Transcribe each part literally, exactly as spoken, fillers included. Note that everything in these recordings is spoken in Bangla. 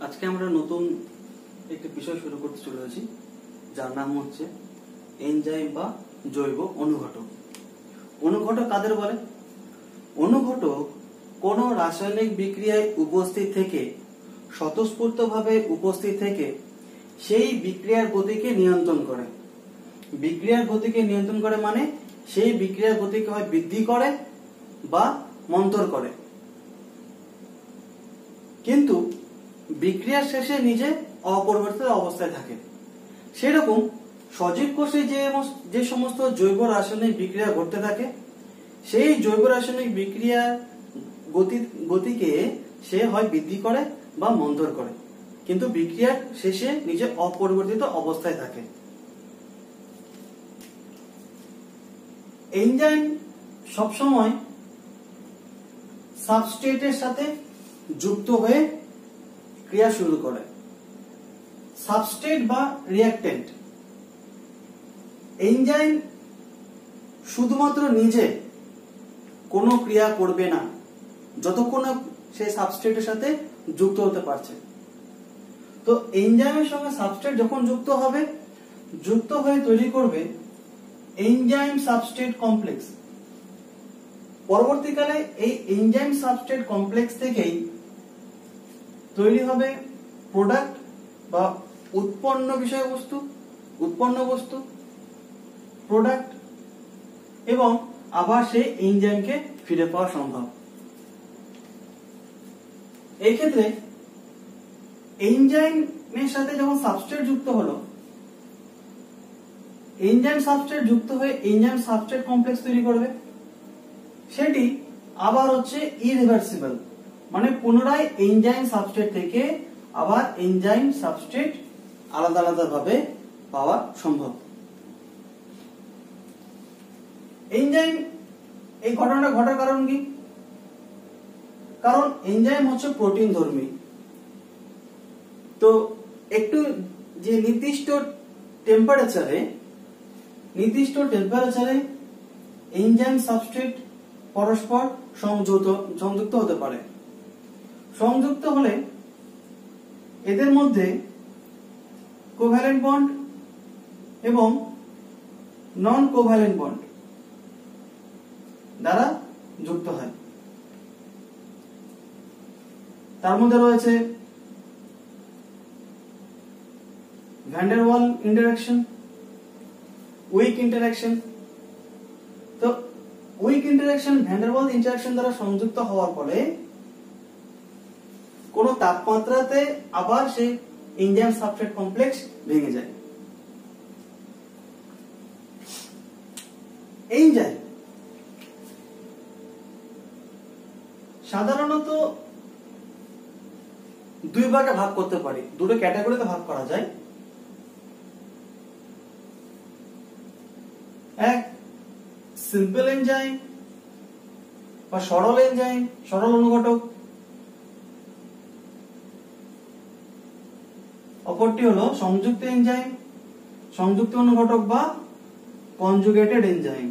আজকে আমরা নতুন একটি বিষয় শুরু করতে চলেছি, যার নাম হচ্ছে এনজাইম বা জৈব অনুঘটক। অনুঘটক কাদের বলে? অনুঘটক কোন রাসায়নিক বিক্রিয়ায় উপস্থিত থেকে স্বতঃস্ফূর্তভাবে উপস্থিত থেকে সেই বিক্রিয়ার গতিকে নিয়ন্ত্রণ করে। বিক্রিয়ার গতিকে নিয়ন্ত্রণ করে মানে সেই বিক্রিয়ার গতিকে হয় বৃদ্ধি করে বা মন্থর করে, কিন্তু বিক্রিয়ার শেষে নিজে অপরিবর্তিত অবস্থায় থাকে। সেরকম সজীব কোষে যে যে সমস্ত জৈব রাসায়নিক বিক্রিয়া ঘটতে থাকে, সেই জৈব রাসায়নিক বিক্রিয়ার গতি গতিকে সে হয় বৃদ্ধি করে বা মন্থর করে, কিন্তু বিক্রিয়ার শেষে নিজে অপরিবর্তিত অবস্থায় থাকে। এনজাইম সবসময় সাবস্ট্রেটের সাথে যুক্ত হয়ে ক্রিয়া শুরু করে। সাবস্ট্রেট বা রিঅ্যাক্টেন্ট, এনজাইম শুধুমাত্র নিজে কোনো ক্রিয়া করবে না যতক্ষণ না সেই সাবস্ট্রেটের সাথে যুক্ত হতে পারছে। তো এনজাইমের সঙ্গে সাবস্ট্রেট যখন যুক্ত হবে, যুক্ত হয়ে তৈরি করবে এনজাইম সাবস্ট্রেট কমপ্লেক্স। পরবর্তীকালে এই এনজাইম সাবস্ট্রেট কমপ্লেক্স থেকেই তৈরি হবে প্রোডাক্ট বা উৎপন্ন বিষয়বস্তু, উৎপন্ন বস্তু, প্রোডাক্ট, এবং আবার সেই এনজাইমকে ফিরে পাওয়া সম্ভব। এই ক্ষেত্রে এনজাইমের সাথে যখন সাবস্ট্রেট যুক্ত হলো, এনজাইম সাবস্ট্রেট যুক্ত হয়ে এনজাইম সাবস্ট্রেট কমপ্লেক্স তৈরি করবে। সেটি আবার হচ্ছে ইরিভার্সিবল, মানে পুনরায় এনজাইম সাবস্ট্রেট থেকে আবার এনজাইম সাবস্ট্রেট আলাদা আলাদা ভাবে পাওয়া সম্ভব। এনজাইম এই ঘটনাটা ঘটার কারণ কি? কারণ এনজাইম হচ্ছে প্রোটিন ধর্মী। তো একটু যে নির্দিষ্ট টেম্পারেচারে নির্দিষ্ট টেম্পারেচারে এনজাইম সাবস্ট্রেট পরস্পর সংযুক্ত সংযুক্ত হতে পারে। সংযুক্ত হলে এদের মধ্যে কোভ্যালেন্ট বন্ড এবং নন কোভ্যালেন্ট বন্ড দ্বারা যুক্ত হয়। তার মধ্যে রয়েছে van der Waals interaction, weak interaction. তো weak interaction, van der Waals interaction দ্বারা সংযুক্ত হওয়ার ফলে কোন তাপমাত্রাতে আবার সেই এনজাইম সাবস্ট্রেট কমপ্লেক্স ভেঙে যায়। এনজাইম সাধারণত দুই ভাগে ভাগ করতে পারি, দুটো ক্যাটাগরিতে ভাগ করা যায়। এক, সিম্পল এনজাইম বা সরল এনজাইম, সরল অনুঘটক। অপরটি হলো সংযুক্ত এনজাইম, সংযুক্ত অনুঘটক বা কনজুগেটেড এনজাইম।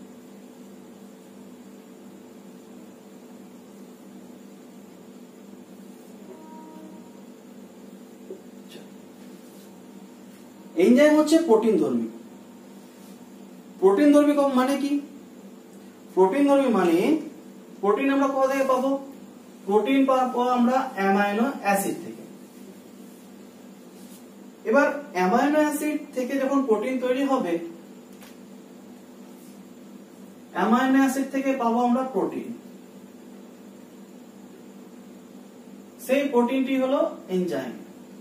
এনজাইম হচ্ছে প্রোটিন ধর্মী। প্রোটিন ধর্মী মানে কি? প্রোটিন ধর্মী মানে প্রোটিন আমরা কোথা থেকে পাবো? প্রোটিন পাবো আমরা অ্যামাইনো অ্যাসিড থেকে। এবার অ্যামাইনো অ্যাসিড থেকে যখন প্রোটিন তৈরি হবে, অ্যামাইনো অ্যাসিড থেকে পাবো আমরা প্রোটিন। সেই প্রোটিনটি হলো এনজাইম।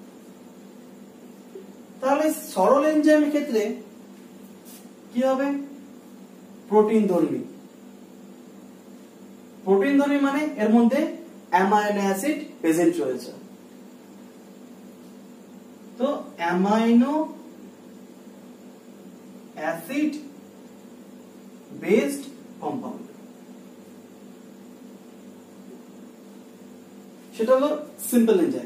তাহলে সরল এনজাইমের ক্ষেত্রে কি হবে? প্রোটিন ধর্মী। প্রোটিন ধর্মী মানে এর মধ্যে অ্যামাইনো অ্যাসিড প্রেজেন্ট রয়েছে। তো অ্যামাইনো অ্যাসিড বেসড কম্পাউন্ড, সেটা হলো সিম্পল এনজাইম।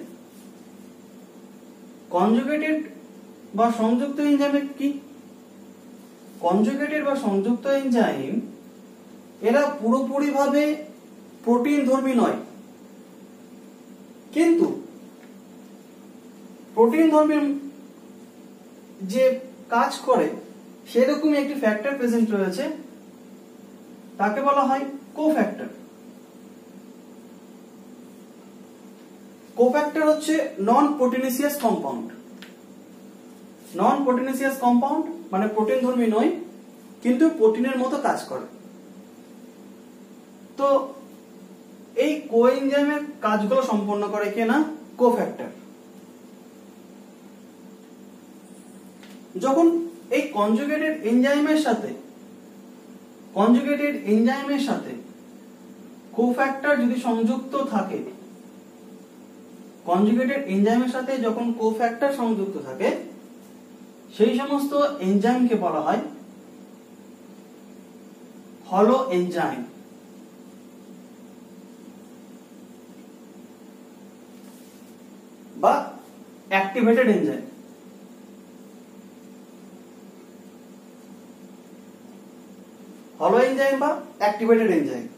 কনজুগেটেড বা সংযুক্ত এনজাইম কি? কনজুগেটেড বা সংযুক্ত এনজাইম এরা পুরোপুরি ভাবে প্রোটিন ধর্মী নয়, কিন্তু প্রোটিন ধর্মীর যে কাজ করে সেরকমই একটি ফ্যাক্টর প্রেজেন্ট রয়েছে, তাকে বলা হয় কোফ্যাক্টর। কোফ্যাক্টর হচ্ছে non proteinaceous compound. Non proteinaceous compound মানে প্রোটিন ধর্মী নয়, কিন্তু প্রোটিনের মতো কাজ করে। তো এই কোএনজাইমের কাজগুলো সম্পন্ন করে কে না? কোফ্যাক্টর। যখন এই কনজুগেটেড এনজাইমের সাথে কনজুগেটেড এনজাইমের সাথে কোফ্যাক্টর যদি সংযুক্ত থাকে, কনজুগেটেড এনজাইমের সাথে যখন কোফ্যাক্টর সংযুক্ত থাকে, সেই সমস্ত এনজাইমকে বলা হয় হলো এনজাইম বা অ্যাক্টিভেটেড এনজাইম। হলো এনজাইম বা অ্যাক্টিভেটেড এনজাইম।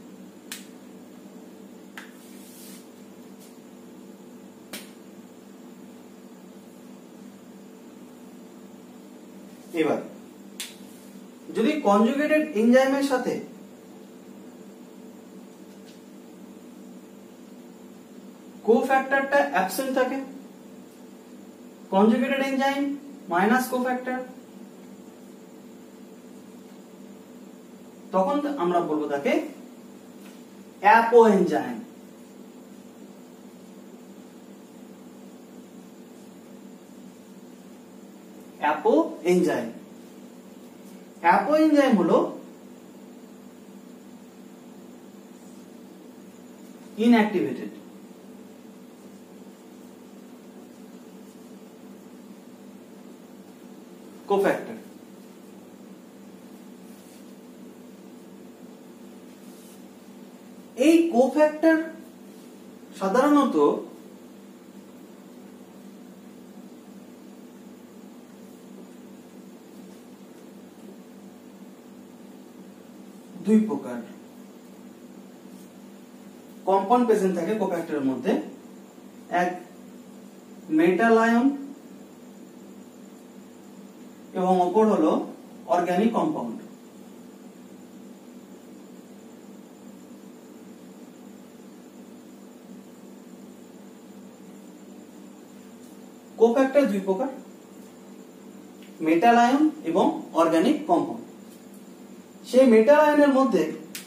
এবার যদি কনজুগেটেড এনজাইমের সাথে কোফ্যাক্টরটা অ্যাবসেন্ট থাকে, কনজুগেটেড এনজাইম মাইনাস কোফ্যাক্টর, তখন আমরা বলবো তাকে apo enzyme. Apo enzyme apo enzyme হলো ইনঅ্যাক্টিভেটেড। কোফ্যাক্টর এই কোফ্যাক্টর সাধারণত দুই প্রকার কম্পাউন্ড প্রেজেন্ট থাকে কোফ্যাক্টরের মধ্যে। এক মেটাল আয়ন এবং অপর হলো অর্গানিক কম্পাউন্ড। কোফ্যাক্টর দুই প্রকার, মেটাল আয়ন এবং অর্গানিক কম্পাউন্ড। সেই মেটাল আয়নের মধ্যে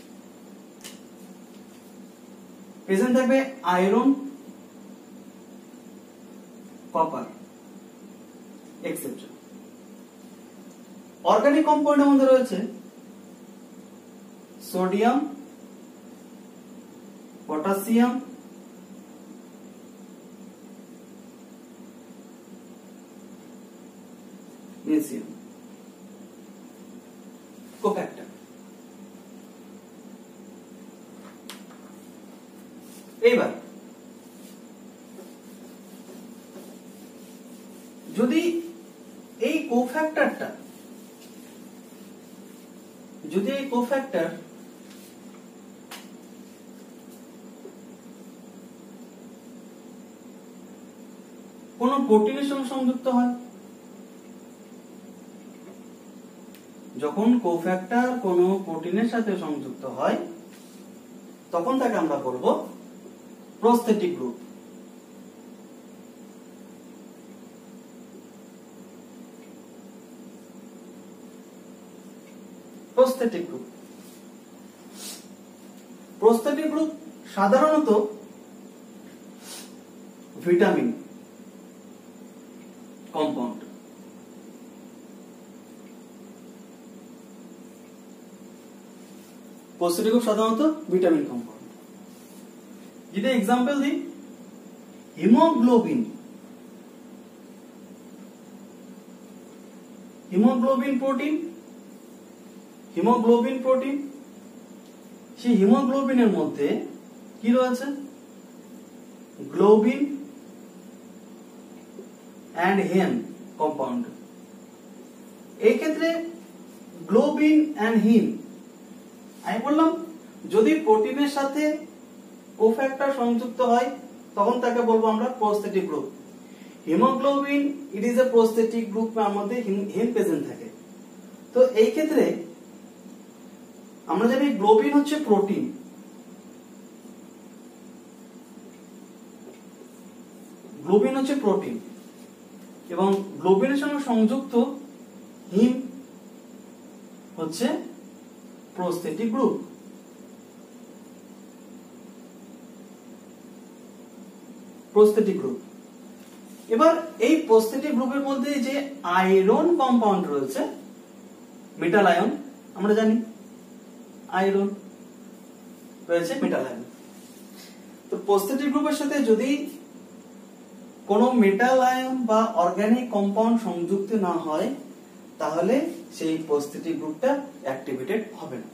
প্রেজেন্ট থাকবে আয়রন, কপার এক্সেট্রা। অর্গানিক কম্পাউন্ডের মধ্যে রয়েছে সোডিয়াম, পটাশিয়াম, ম্যাগনেসিয়াম। কোফ্যাক্টর এইবার যদি এই কোফ্যাক্টরটা যদি এই কোফ্যাক্টর কোন প্রোটিনের সঙ্গে সংযুক্ত হয়, যখন কোফ্যাক্টর কোন প্রোটিনের সাথে সংযুক্ত হয় তখন তাকে আমরা বলবো prosthetic group. Prosthetic group prosthetic group সাধারণত ভিটামিন কম্পাউন্ড। প্রস্থেটিক গ্রুপ সাধারণত ভিটামিন কম্পাউন্ড। যদি এক্সাম্পল দিই, haemoglobin haemoglobin protein haemoglobin protein সেই হিমোগ্লোবিনের মধ্যে কি রয়েছে? Globin and heme compound. এই ক্ষেত্রে গ্লোবিন এন্ড হিম আমি বললাম যদি প্রোটিনের সাথে কোফ্যাক্টর সংযুক্ত হয় তখন তাকে বলবো আমরা prosthetic group. Haemoglobin it is a prosthetic group, এর মধ্যে হিম প্রেজেন্ট থাকে। তো এই ক্ষেত্রে আমরা জানি গ্লোবিন হচ্ছে প্রোটিন, গ্লোবিন হচ্ছে প্রোটিন এবং গ্লোবিনের সঙ্গে সংযুক্ত হিম হচ্ছে প্রোস্থেটিক গ্রুপ। প্রোস্থেটিক গ্রুপ এবার এই প্রোস্থেটিক গ্রুপের মধ্যে যে আয়রন কম্পাউন্ড রয়েছে, মেটাল আয়ন, আমরা জানি আয়রন রয়েছে, মেটাল আয়ন। তো প্রোস্থেটিক গ্রুপের সাথে যদি কোনো মেটাল আয়ন বা অর্গানিক কম্পাউন্ড সংযুক্ত না হয় তাহলে সেই প্রোস্থেটিক গ্রুপটা অ্যাক্টিভেটেড হবে না।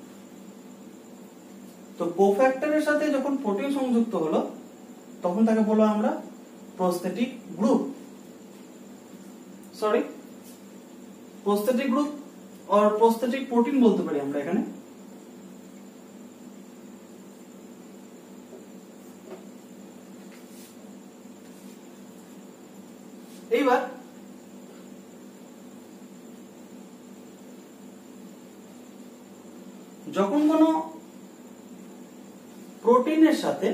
তো কোফ্যাক্টরের সাথে যখন প্রোটিন সংযুক্ত হলো তখন তাকে বলো আমরা prosthetic group, sorry prosthetic group আর প্রোস্থেটিক প্রোটিন বলতে পারি আমরা এখানে। এইবার যখন কোনো প্রোটিনের সাথে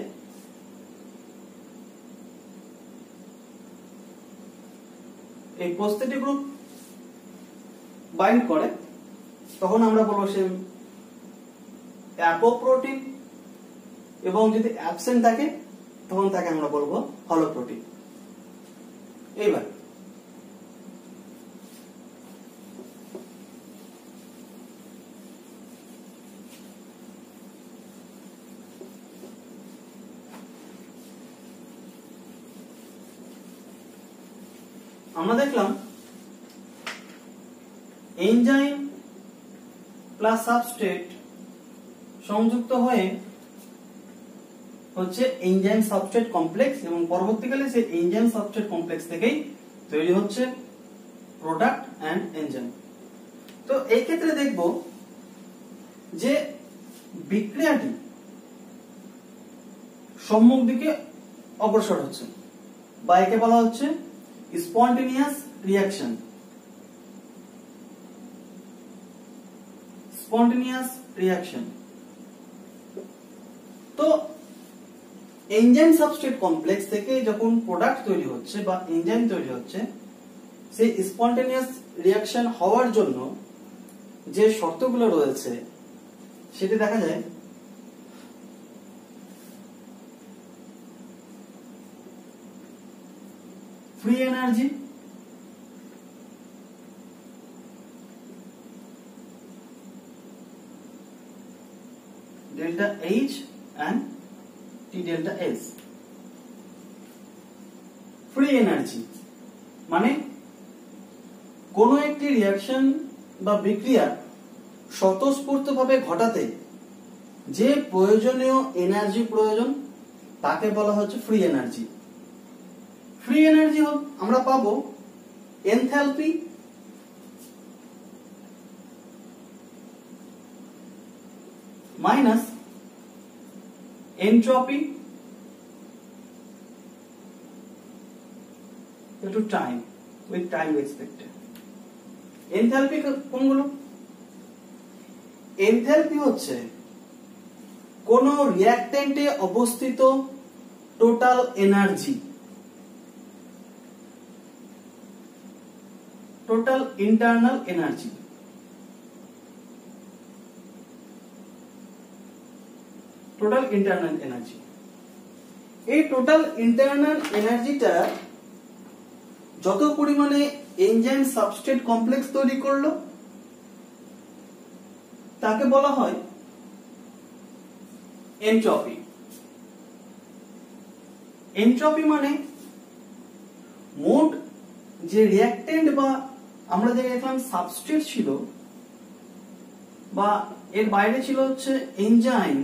এই প্রোস্থেটিক গ্রুপ বাইন্ড করে তখন আমরা বলবো সে অ্যাপোপ্রোটিন, এবং যদি অ্যাবসেন্ট থাকে তখন তাকে আমরা বলবো হলোপ্রোটিন। এইবার আমরা দেখলাম এনজাইম প্লাস সাবস্ট্রেট সংযুক্ত হয়ে হচ্ছে এনজাইম সাবস্ট্রেট কমপ্লেক্স, এবং পরবর্তীকালে সেই এনজাইম সাবস্ট্রেট কমপ্লেক্স থেকেই তৈরি হচ্ছে প্রোডাক্ট এন্ড এনজাইম। তো এই ক্ষেত্রে দেখব যে বিক্রিয়াটি সম্মুখ দিকে অগ্রসর হচ্ছে বা একে বলা হচ্ছে স্পন্টেনিয়াস রিঅ্যাকশন। স্পন্টেনিয়াস রিঅ্যাকশন তো এনজাইম সাবস্ট্রেট কমপ্লেক্স থেকে যখন প্রোডাক্ট তৈরি হচ্ছে বা এনজাইম তৈরি হচ্ছে, সেই স্পন্টেনিয়াস রিঅ্যাকশন হওয়ার জন্য যে শর্তগুলো রয়েছে সেটি দেখা যায় free energy, delta H and T delta S। Free energy মানে কোন একটি রিঅ্যাকশন বা বিক্রিয়া স্বতঃস্ফূর্তভাবে ঘটাতে যে প্রয়োজনীয় এনার্জি প্রয়োজন তাকে বলা হচ্ছে ফ্রি এনার্জি। ফ্রি এনার্জি আমরা পাবো enthalpy minus entropy into time with time expected। Enthalpy কোনগুলো? এনথালপি হচ্ছে কোন রিঅ্যাকট্যান্টে অবস্থিত total energy, total internal energy. Total internal energy এই টোটাল ইন্টারনাল এনার্জিটা যত পরিমাণে এনজাইম সাবস্ট্রেট কমপ্লেক্স তৈরি করলো তাকে বলা হয় এনট্রপি। এনট্রপি মানে মোট যে রিঅ্যাকট্যান্ট বা আমরা যে দেখলাম সাবস্ট্রেট ছিল বা এর বাইরে ছিল হচ্ছে এনজাইম,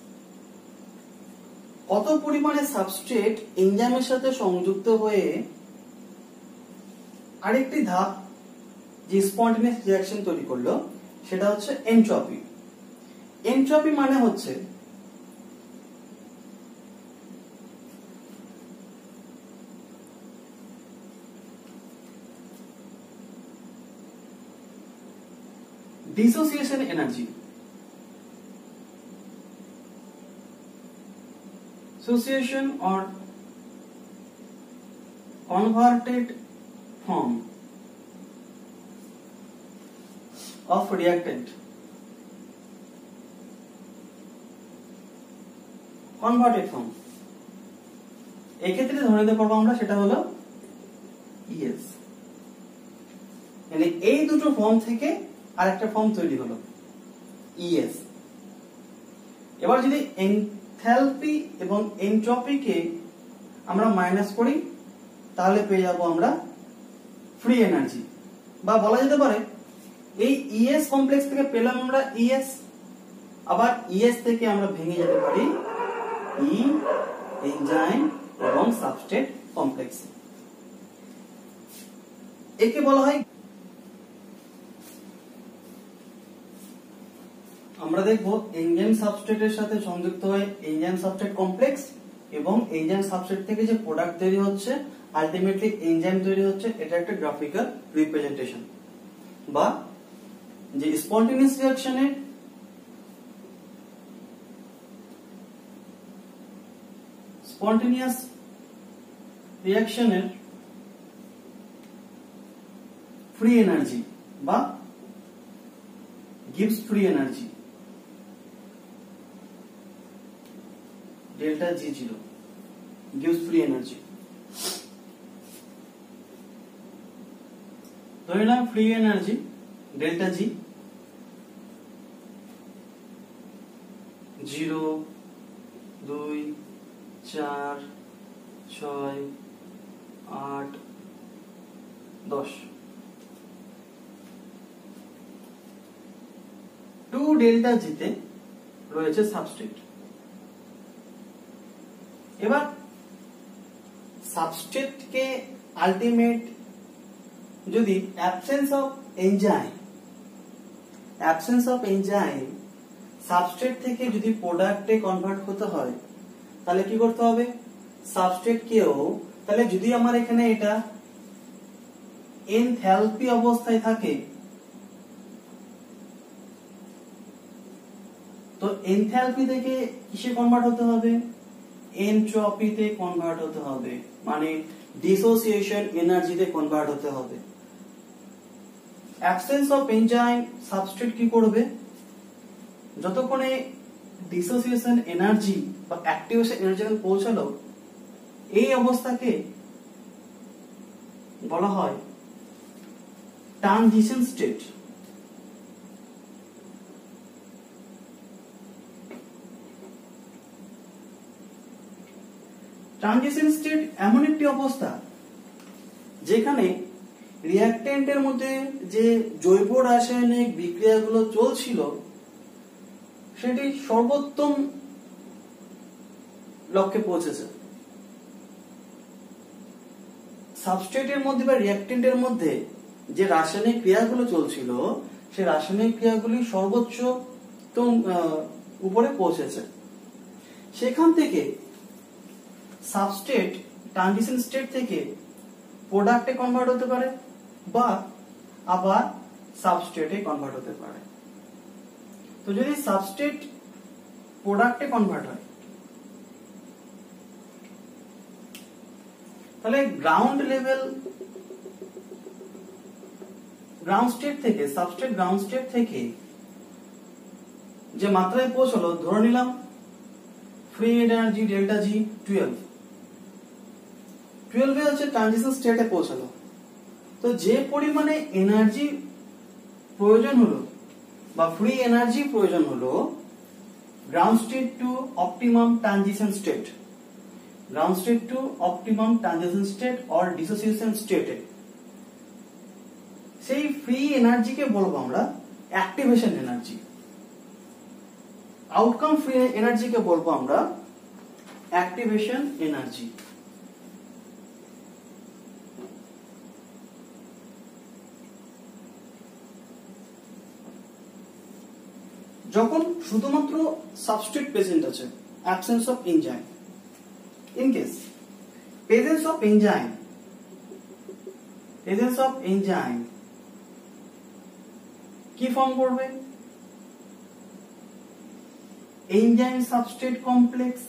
কত পরিমাণে সাবস্ট্রেট এনজাইমের সাথে সংযুক্ত হয়ে আরেকটি ধাপ যে স্পন্টেনিয়াস রিঅ্যাকশন তৈরি করলো সেটা হচ্ছে এনট্রপি। এনট্রপি মানে হচ্ছে dissociation energy, dissociation or converted form of reactant, converted form এই ক্ষেত্রে ধরে নিতে পারবো আমরা সেটা হলো ইএস, মানে এই দুটো ফর্ম থেকে আরেকটা ফর্ম তৈরি হলো ইএস। এবার যদি এনথালপি এবং এনট্রপিকে আমরা মাইনাস করি তাহলে পেয়ে যাব আমরা ফ্রি এনার্জি, বা বলা যেতে পারে এই ইএস কমপ্লেক্স থেকে পেলাম আমরা ইএস, আবার ইএস থেকে আমরা ভেঙে যেতে পারি ই এনজাইম এবং সাবস্ট্রেট কমপ্লেক্স। একে বলা হয়, আমরা দেখবো এনজাইম সাবস্ট্রেটের সাথে সংযুক্ত হয়ে এনজাইম সাবস্ট্রেট কমপ্লেক্স, এবং এনজাইম সাবস্ট্রেট থেকে যে প্রোডাক্ট তৈরি হচ্ছে আলটিমেটলি এনজাইম তৈরি হচ্ছে, এটা একটা গ্রাফিক্যাল রিপ্রেজেন্টেশন। বা যে স্পন্টেনিয়াস রিঅ্যাকশনের স্পন্টেনিয়াস রিঅ্যাকশনের ফ্রি এনার্জি বা gives free energy delta G zero gives free energy। ধরে নিলাম free energy delta G zero, দুই, চার, ছয়, আট, দশ। টু ডেল্টা জিতে রয়েছে সাবস্ট্রেট। এবার সাবস্ট্রেটকে আলটিমেট যদি absence of enzyme absence of enzyme substrate থেকে যদি প্রোডাক্টে কনভার্ট হতে হয় তাহলে কি করতে হবে, সাবস্ট্রেট কেও, তাহলে যদি আমার এখানে এটা এনথালপি অবস্থায় থাকে তো এনথালপি থেকে কিসে কনভার্ট হতে হবে, এনট্রপিতে কনভার্ট হতে হবে, মানে ডিসোসিয়েশন এনার্জিতে কনভার্ট হতে হবে। অ্যাবসেন্স অফ এনজাইম সাবস্ট্রেট কি করবে, যতক্ষণে ডিসোসিয়েশন এনার্জি বা অ্যাক্টিভেশন এনার্জি পৌঁছালো এই অবস্থাকে বলা হয় ট্রানজিশন স্টেট। ট্রানজিশন স্টেট এমন একটি অবস্থা যেখানে রিঅ্যাকট্যান্টের মধ্যে যে জৈব রাসায়নিক বিক্রিয়াগুলো চলছিল সেটি সর্বোত্তম লক্ষ্যে পৌঁছেছে। সাবস্ট্রেটের মধ্যে বা রিঅ্যাকট্যান্টের মধ্যে যে রাসায়নিক ক্রিয়াগুলো চলছিল সেই রাসায়নিক ক্রিয়াগুলি সর্বোচ্চ উপরে পৌঁছেছে। সেখান থেকে সাবস্ট্রেট ট্রানজিশন স্টেট থেকে প্রোডাক্টে কনভার্ট হতে পারে বা আবার সাবস্ট্রেটে কনভার্ট হতে পারে। তো যদি সাবস্ট্রেট প্রোডাক্টে কনভার্ট হয় তাহলে গ্রাউন্ড লেভেল গ্রাউন্ড স্টেট থেকে সাবস্ট্রেট গ্রাউন্ড স্টেট থেকে যে মাত্রায় পৌঁছলো ধরে নিলাম free energy delta G twelve টুয়েলভে হচ্ছে ট্রানজিশন স্টেটে পৌঁছালো। তো যে পরিমাণে এনার্জি প্রয়োজন হলো বা ফ্রি এনার্জি প্রয়োজন হলো ground state to optimum transition state ground state to optimum transition state or dissociation স্টেটে, সেই ফ্রি এনার্জিকে বলবো আমরা অ্যাক্টিভেশন এনার্জি। আউটকাম ফ্রি এনার্জিকে বলবো আমরা অ্যাক্টিভেশন এনার্জি। যখন শুধুমাত্র সাবস্ট্রেট প্রেজেন্ট আছে, absence of enzyme, in case presence of enzyme presence of enzyme কি ফর্ম করবে? Enzyme substrate complex.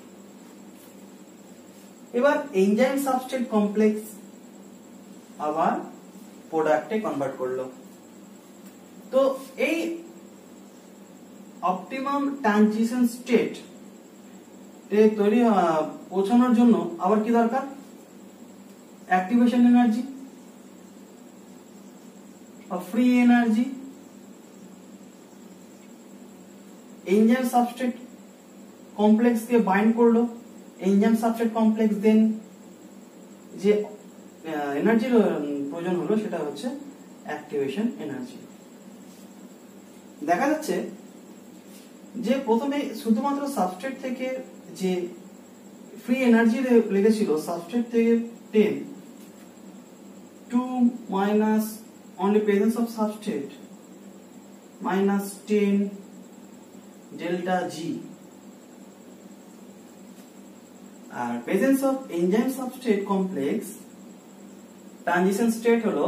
এবার এনজাইম সাবস্ট্রেট কমপ্লেক্স আবার প্রোডাক্টে কনভার্ট করলো। তো এই অপটিমাম ট্রানজিশন স্টেট তৈরি পৌঁছানোর জন্য আবার কি দরকার? Activation energy, free energy. Enzyme substrate complex কে বাইন্ড করলো, এনজাইম সাবস্ট্রেট কমপ্লেক্স দেন যে এনার্জির প্রয়োজন হলো সেটা হচ্ছে অ্যাক্টিভেশন এনার্জি। দেখা যাচ্ছে যে প্রথমে শুধুমাত্র সাবস্ট্রেট থেকে যে ফ্রি এনার্জি লেগেছিল সাবস্ট্রেট থেকে ten to minus only presence of substrate minus ten delta G, আর presence of enzyme substrate complex transition state হলো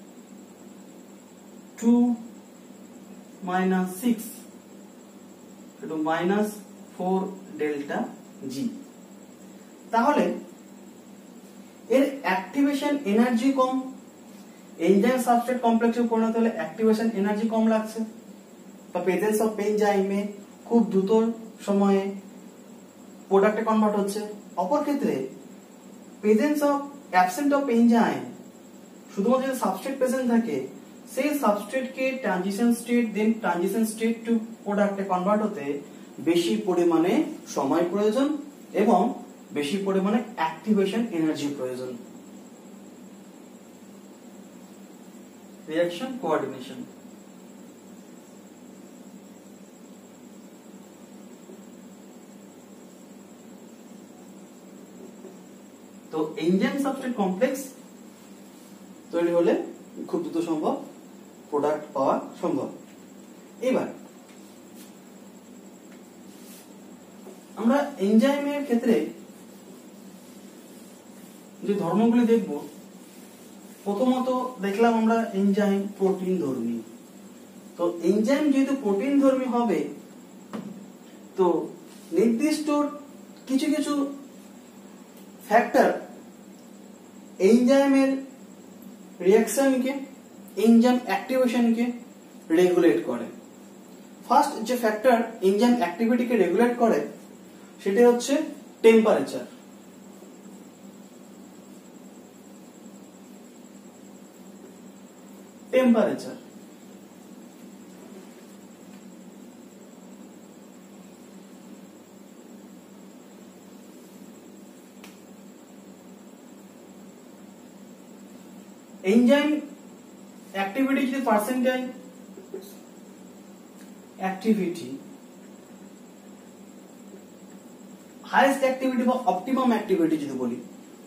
to minus six to minus four delta G. তাহলে এর অ্যাক্টিভেশন এনার্জি কম, এনজাইম সাবস্ট্রেট কমপ্লেক্সে পরিণত হলে অ্যাক্টিভেশন এনার্জি কম লাগছে, বা প্রেজেন্স অফ এনজাইমে খুব দ্রুত সময়ে প্রোডাক্টে কনভার্ট হচ্ছে। অপর ক্ষেত্রে presence of absent of enzyme, শুধুমাত্র যদি সাবস্ট্রেট প্রেজেন্ট থাকে সেই সাবস্ট্রেটকে transition state then transition state to প্রোডাক্টে কনভার্ট হতে বেশি পরিমাণে সময় প্রয়োজন এবং বেশি পরিমাণে অ্যাক্টিভেশন এনার্জি প্রয়োজন। Reaction coordination. তো এনজাইম সাবস্ট্রেট কমপ্লেক্স তৈরি হলে খুব দ্রুত সম্ভব প্রোডাক্ট পাওয়া সম্ভব। এবার আমরা এনজাইমের ক্ষেত্রে যে ধর্মগুলি দেখব, প্রথমত দেখলাম আমরা এনজাইম প্রোটিন ধর্মী। তো এনজাইম যেহেতু প্রোটিন ধর্মী হবে, তো নির্দিষ্ট কিছু কিছু ফ্যাক্টর এনজাইমের রিঅ্যাকশনকে, এনজাইম অ্যাক্টিভেশনকে রেগুলেট করে। ফার্স্ট যে ফ্যাক্টর এনজাইম অ্যাক্টিভিটিকে রেগুলেট করে সেটা হচ্ছে টেম্পারেচার। টেম্পারেচার এনজাইম অ্যাক্টিভিটি যদি পার্সেন্টাইল অ্যাক্টিভিটি, হাইয়েস্ট অ্যাক্টিভিটি বা অপটিমাম অ্যাক্টিভিটি যদি বলি,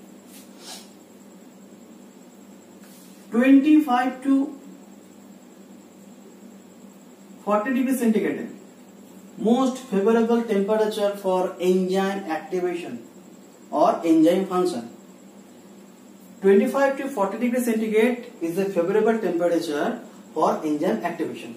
twenty-five to forty degree centigrade, most favorable temperature for enzyme activation or enzyme function. twenty-five to forty degree centigrade is a favorable temperature for enzyme activation.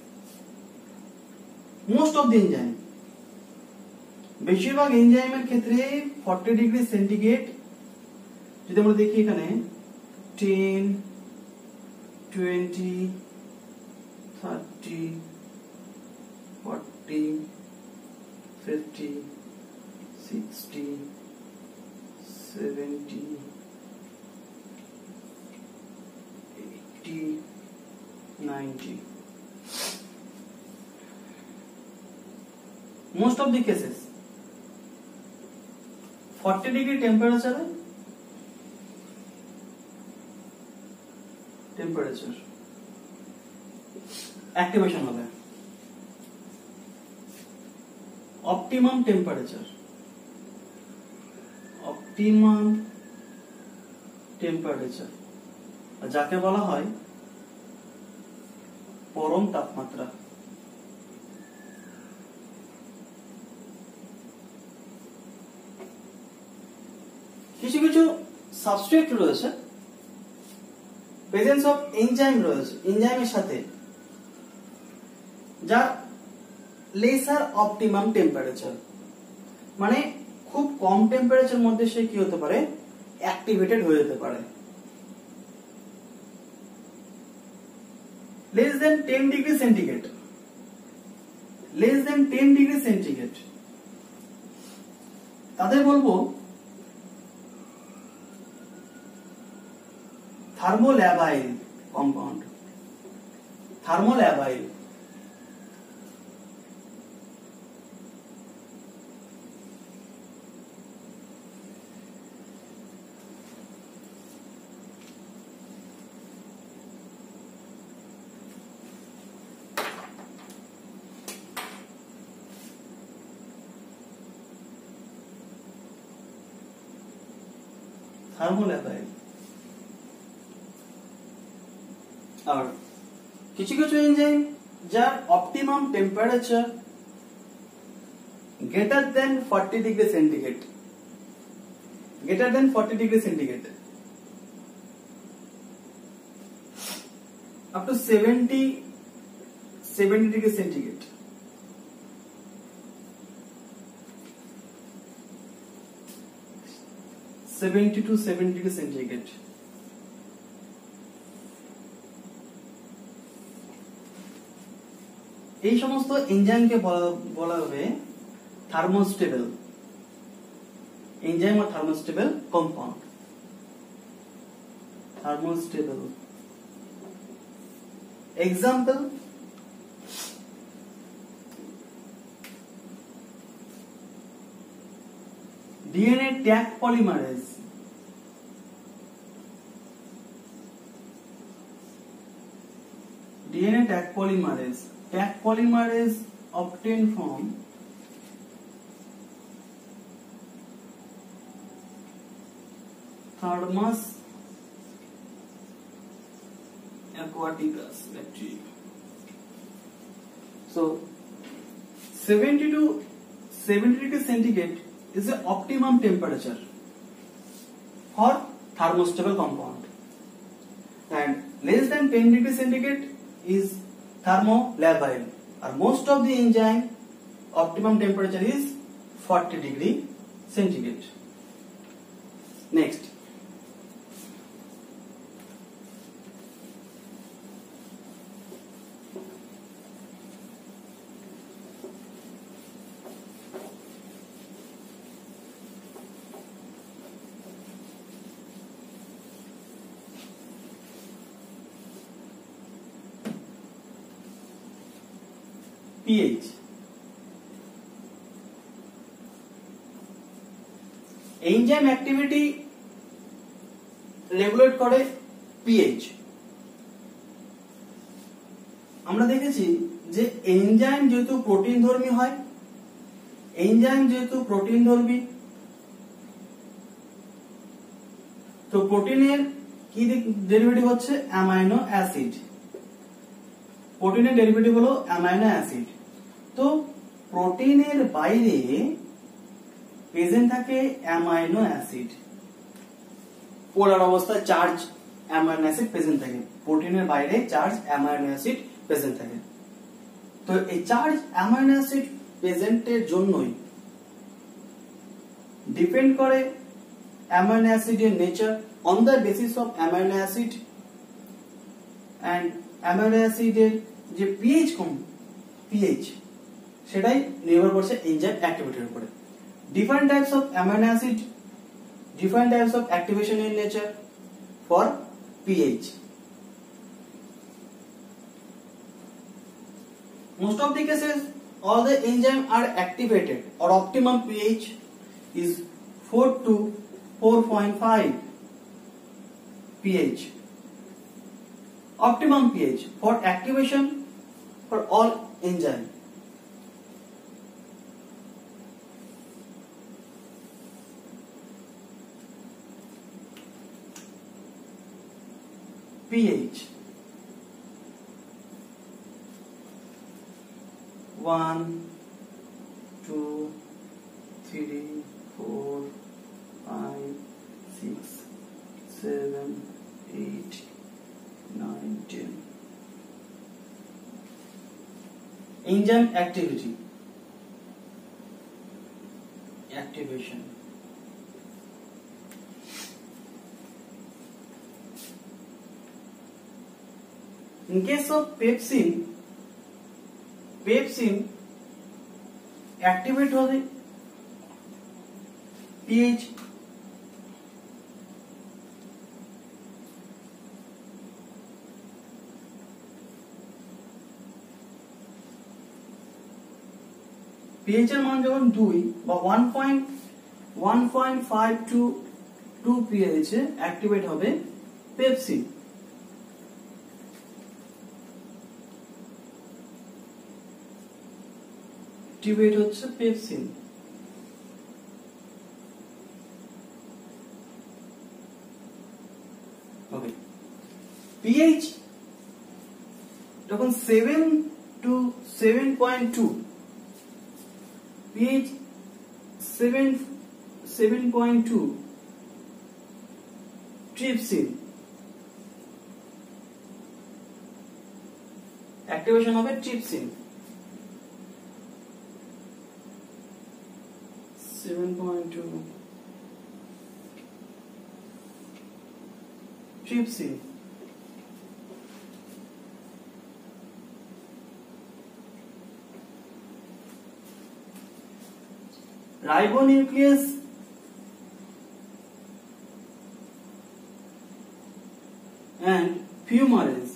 Most of the enzyme, বেশিরভাগ এনজাইমের ক্ষেত্রে forty degree centigrade, যদি আমরা দেখি এখানে ten, twenty, thirty, forty, fifty, sixty, seventy, eighty, ninety. Most of the cases forty degree temperature temperature activation হবে। optimum temperature optimum temperature যাকে বলা হয় পরম তাপমাত্রা। কিছু কিছু সাবস্ট্রেট রয়েছে, প্রেজেন্স অফ এনজাইম রয়েছে, এনজাইমের সাথে যার লেসার অপটিমাম টেম্পারেচার, মানে খুব কম টেম্পারেচার মধ্যে সে কি হতে পারে, অ্যাক্টিভেটেড হয়ে যেতে পারে। Less than ten degree centigrade, less than ten degree centigrade তাদের বলবো থার্মোল্যাবাইল কম্পাউন্ড, থার্মোল্যাবাইল। থার্মোল্যাবাইল। আর কিছু কিছু এনজাইম যার optimum temperature greater than forty degree centigrade, greater than forty degree centigrade, up to seventy seventy degree centigrade. Seventy to seventy degree centigrade. এই সমস্ত এনজাইমকে বলা হবে থার্মোস্টেবল এনজাইম, আর thermostable compound. Thermostable example, DNA Taq polymerase, DNA Taq polymerase, tag polymerase obtained from Thermus aquaticus bacteria. So seventy to seventy degree centigrade is the optimum temperature for thermostable compound, and less than ten degree centigrade is thermolabile, or most of the enzyme optimum temperature is forty degree centigrade. Next, pH। Enzyme activity regulate করে পিএইচ। আমরা দেখেছি যে এনজাইম যেহেতু প্রোটিন ধর্মী হয়, এনজাইম যেহেতু প্রোটিন ধর্মী, তো প্রোটিনের কি ডেরিভেটিভ হচ্ছে অ্যামাইনো অ্যাসিড, প্রোটিনের ডেরিভেটিভ হলো অ্যামাইনো অ্যাসিড। তো প্রোটিনের বাইরে প্রেজেন্ট থাকে অ্যামাইনো অ্যাসিড, পোলার অবস্থায় চার্জ অ্যামাইনো অ্যাসিড প্রেজেন্ট থাকে, প্রোটিনের বাইরে চার্জ অ্যামাইনো অ্যাসিড প্রেজেন্ট থাকে। তো এই চার্জ অ্যামাইনো অ্যাসিড প্রেজেন্টের জন্যই ডিপেন্ড করে অ্যামাইনো অ্যাসিডের nature, on the basis of amino acid and amino অ্যাসিডের যে পিএইচ কম পিএইচ সেটাই নির্ভর করছে এনজাইম অ্যাক্টিভিটির উপরে। Different types of amino acid, different types of activation in nature for pH. Most of the cases all the enzymes are activated or optimum pH is four to four point five pH. Optimum pH for activation for all enzyme. pH one, two, three, four, five, six, seven, eight, nine, ten. enzyme activity, activation. In case of pepsin, pepsin activate হবে pH, pH এর মান যখন দুই বা one point one point five to two pH এ অ্যাক্টিভেট হবে পেপসিন। অ্যাক্টিভেট হচ্ছে পেপসিন। ওকে, pH যখন seven to seven point two, pH seven seven point two, trypsin activation হবে trypsin. Seven point two trypsin. Ribonuclease and fumarase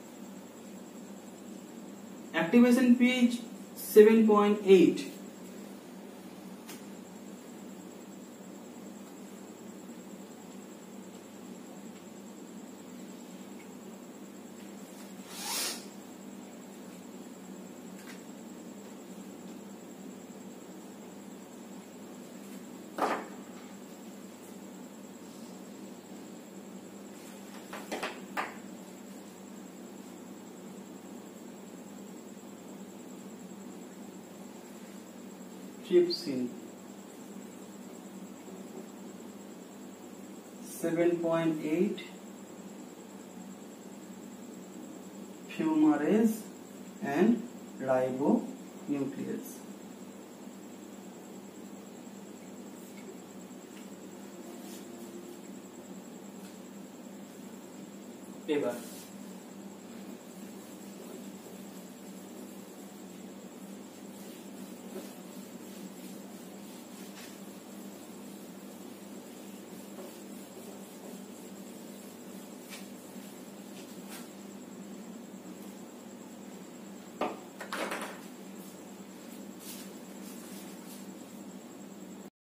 activation pH seven point eight, trypsin seven point eight, fumarase and ribonuclease. এবার